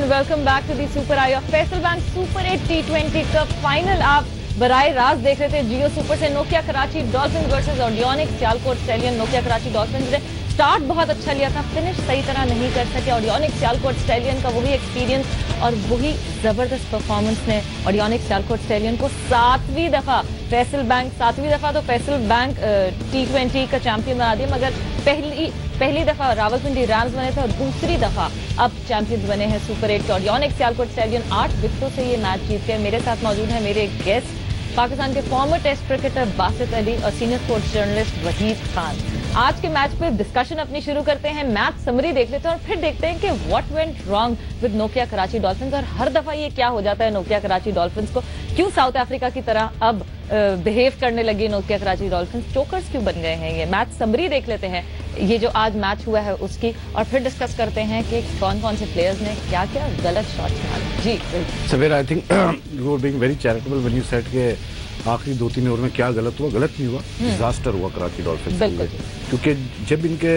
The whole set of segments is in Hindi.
Welcome back to the super eight of Faysal bank super 8 T20 cup final. आप बराए रास्त देख रहे थे जियो सुपर से। Nokia Karachi Dolphins versus Audionics Sialkot Stallion. Nokia Karachi Dolphins ने स्टार्ट बहुत अच्छा लिया था, फिनिश सही तरह नहीं कर सके। ऑडियोनिक्स सियालकोट स्टैलियन का वही एक्सपीरियंस और वही जबरदस्त परफॉर्मेंस ने ऑडियोनिक्स सियालकोट स्टैलियन को सातवीं दफा तो फैसल बैंक T20 का चैंपियन बना दिया। मगर पहली दफा रावलपिंडी रैम्स बने थे और दूसरी दफा अब चैंपियंस बने हैं सुपर 8 के ऑडियोनिक्स सियालकोट स्टैलियन। 8 विकेटों से ये मैच जीत गए। मेरे साथ मौजूद है मेरे गेस्ट पाकिस्तान के former test cricketer Basit Ali और senior sports journalist Waheed Khan. आज के मैच पे डिस्कशन अपनी शुरू करते हैं। मैच समरी देख लेते हैं और फिर देखते हैं कि what went wrong with Nokia Karachi Dolphins और हर दफा ये क्या हो जाता है नोकिया कराची डॉल्फिन्स को। क्यों साउथ अफ्रीका की तरह अब बिहेव करने लगी नोकिया कराची डॉल्फिन्स, चोकर्स क्यों बन गए हैं। ये मैच समरी देख लेते हैं, ये जो आज मैच हुआ है उसकी, और फिर डिस्कस करते हैं कि कौन कौन से प्लेयर्स ने क्या क्या गलत शॉट्स मारे। जी Savera, I think you are being very charitable when you said के आखिरी 2-3 ओवर में क्या गलत हुआ। गलत नहीं हुआ, डिजास्टर हुआ कराची डॉल्फिन्स के लिए। क्योंकि जब इनके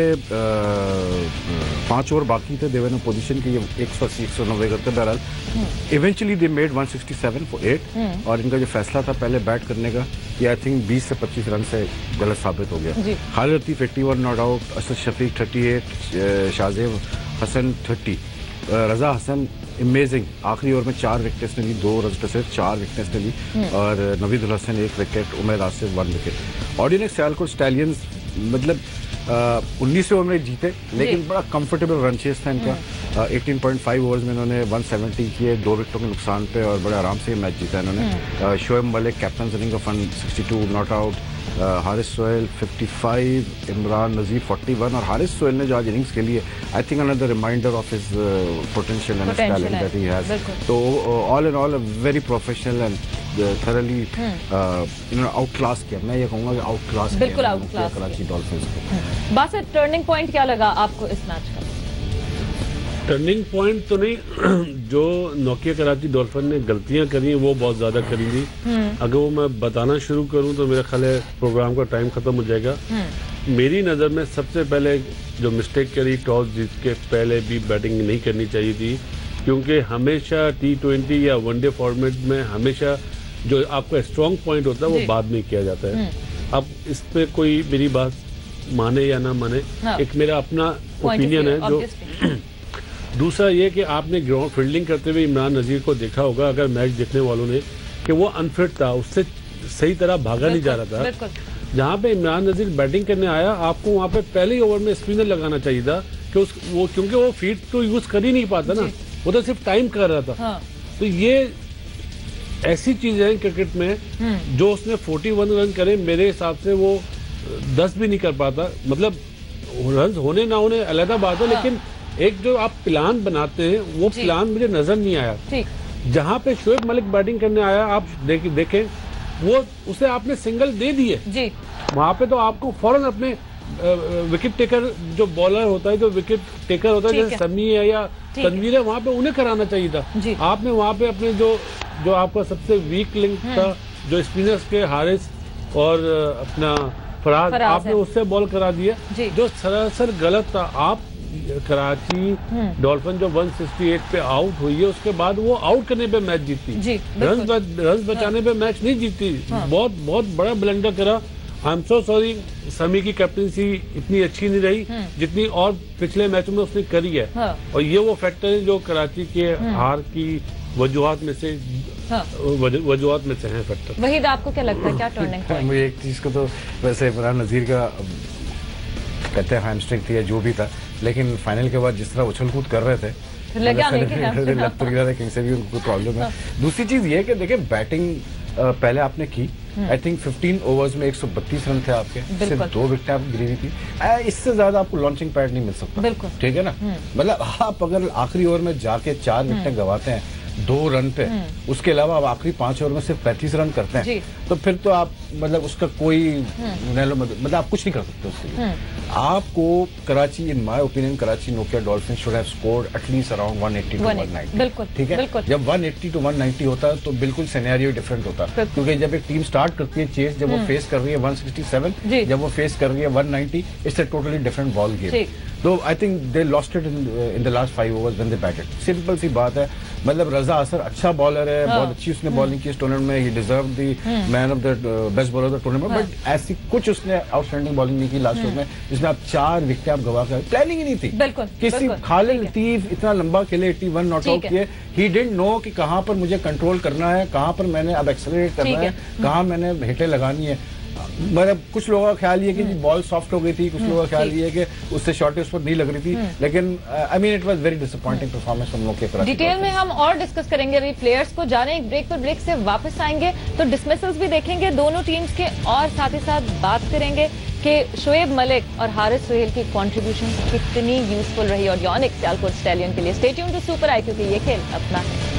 5 ओवर बाकी थे, देवर ने पोजीशन की 180-190 करते। बहरहाल इवेंचुअली दे मेड 167 for 8 और इनका जो फैसला था पहले बैट करने का, ये आई थिंक 20 से 25 रन से गलत साबित हो गया। Khalid Latif 81 not out, Asad Shafiq 38, Shahzeb Hasan 30, Raza Hasan amazing आखिरी ओवर में 4 विकेट्स ने ली, 2 रन पे सिर्फ 4 विकेट्स ने ली, और Naveed ul Hasan 1 wicket, Umar Asif 1 wicket. Audionics Sialkot Stallions मतलब 19 ओवर में जीते, लेकिन बड़ा कंफर्टेबल रन चेस था इनका। 18.5 ओवर्स में इन्होंने 170 किए 2 विकेटों के नुकसान पे, और बड़े आराम से मैच जीता इन्होंने। Shoaib Malik captain running of 162 not out, Haris Sohail 55, Imran Nazir 41, और हारिस सोहेल ने जो आज इनिंग्स खेली है, I think another reminder of his potential and talent that he has. तो all in all a very professional and thoroughly इन्होंने आउट क्लास किया। मैं ये कहूँगा कि आउट क्लास बिल्कुल आउट क्लास कराची डॉल्फिन्स को। बस टर्निंग पॉइंट क्या लगा आपको इस मैच का? टर्निंग पॉइंट तो नहीं, जो नोकिया कराची डॉल्फिन ने गलतियां करी हैं वो बहुत ज्यादा करी थी। अगर वो मैं बताना शुरू करूं तो मेरा ख्याल है प्रोग्राम का टाइम खत्म हो जाएगा। मेरी नजर में सबसे पहले जो मिस्टेक करी, टॉस जीत के पहले भी बैटिंग नहीं करनी चाहिए थी, क्योंकि हमेशा T20 या वनडे फॉर्मेट में हमेशा जो आपका स्ट्रॉन्ग पॉइंट होता है वो बाद में किया जाता है। अब इस पे कोई मेरी बात माने या ना माने, एक मेरा अपना ओपिनियन है। जो दूसरा ये कि आपने ग्राउंड फील्डिंग करते हुए इमरान नजीर को देखा होगा, अगर मैच देखने वालों ने, कि वो अनफिट था, उससे सही तरह भागा नहीं जा रहा था। जहां पे इमरान नजीर बैटिंग करने आया, आपको वहां पे पहले ही ओवर में स्पिनर लगाना चाहिए था कि क्योंकि वो फीट तो यूज कर ही नहीं पाता ना, वो तो सिर्फ टाइम कर रहा था। तो ये ऐसी चीज है क्रिकेट में, जो उसने 41 रन करे, मेरे हिसाब से वो 10 भी नहीं कर पाता। मतलब रन होने ना होने अलग बात है, लेकिन एक जो आप प्लान बनाते हैं वो प्लान मुझे नजर नहीं आया। जहां पे शोएब मलिक बैटिंग करने आया, आप देखें वो उसे आपने सिंगल दे दिए, वहां पे तो आपको फौरन अपने विकेट टेकर जो बॉलर होता है, जो विकेट टेकर होता है, जैसे समी है या तनवीर है, वहां पे उन्हें कराना चाहिए था। आपने वहां पे अपने जो आपका सबसे वीक लिंक था, जो स्पिनर्स के हारिस और अपना फराज, आपने उससे बॉल करा दिया, जो सरासर गलत था। आप कराची डॉल्फिन जो 168 पे आउट हुई है, उसके बाद वो आउट करने पे मैच जीती, रन बचाने पे मैच नहीं जीती। बहुत बड़ा ब्लंडर करा। आई एम सो सॉरी, समी की कैप्टनसी इतनी अच्छी नहीं रही जितनी और पिछले मैचों में उसने करी है, और ये वो फैक्टर है जो कराची के हार की वजूहात में से हैं फैक्टर। वहीद, आपको क्या लगता है, क्या टर्निंग पॉइंट? मुझे एक चीज को तो वैसे इमरान नजीर का कहते हैं हैमस्ट्रिंग थी या जो भी था, लेकिन फाइनल के बाद जिस तरह उछल कूद कर रहे थे, लग तो रहा था कहीं से भी उनको प्रॉब्लम है। दूसरी चीज ये कि देखिए बैटिंग पहले आपने की, आई थिंक 15 ओवर्स में 132 रन थे आपके, सिर्फ 2 विकेट आप गिरी थी। इससे ज्यादा आपको लॉन्चिंग पैड नहीं मिल सकता, ठीक है ना। मतलब आप अगर आखिरी ओवर में जाके 4 विकेटें गवाते हैं 2 रन पे, उसके अलावा आप आखिरी 5 ओवर में सिर्फ 35 रन करते हैं, तो फिर तो आप मतलब उसका कोई मतलब आप कुछ नहीं कर सकते उसके लिए। आपको Karachi, in my opinion, Karachi Nokia Dolphin should have scored at least around 180 to 190। ठीक है, जब 180 to 190 होता है तो बिल्कुल सिनेरियो डिफरेंट होता है, क्योंकि जब एक टीम स्टार्ट करती है चेस, जब वो फेस कर रही है 167, जब वो फेस कर रही है 190, it's a totally different ball game. तो I think they lost it in the last 5 overs when they batted. Simple सी बात है, मतलब रजा असर अच्छा बॉलर है, बहुत अच्छी उसने बॉलिंग की इस टूर्नामेंट में, he deserve the man of the best bowler of the tournament, but ऐसी कुछ उसने आउटस्टैंडिंग बॉलिंग नहीं की लास्ट ओवर में जिसमें आप 4 विकेट आप गवा कर, प्लानिंग ही नहीं थी बिल्कुल किसी। खालिद लतीफ इतना लंबा खेले, 81 नॉट आउट किए, ही डिडंट नो कि कहां पर मुझे कंट्रोल करना है, कहां पर मैंने अब एक्सेलरेट करना है, कहां मैंने हिटें लगानी है। मतलब कुछ लोगों का ख्याल ये कि बॉल सॉफ्ट हो गई थी, कुछ लोगों का ख्याल ये कि उससे शॉर्ट उस पर नहीं लग रही थी, लेकिन I mean it was very disappointing performance from Nokia Karachi. Detail में हम और डिस्कस करेंगे अभी प्लेयर्स को, जाने एक ब्रेक पर, ब्रेक से वापस आएंगे तो डिसमिसल्स भी देखेंगे दोनों टीम्स के, और साथ ही साथ बात करेंगे कि शोएब मलिक और हारिस सोहेल की कंट्रीब्यूशन कितनी यूजफुल रही और योनिक सियालकोट स्टैलियन के लिए। Stay tuned to super eight, क्योंकि ये खेल अपना है।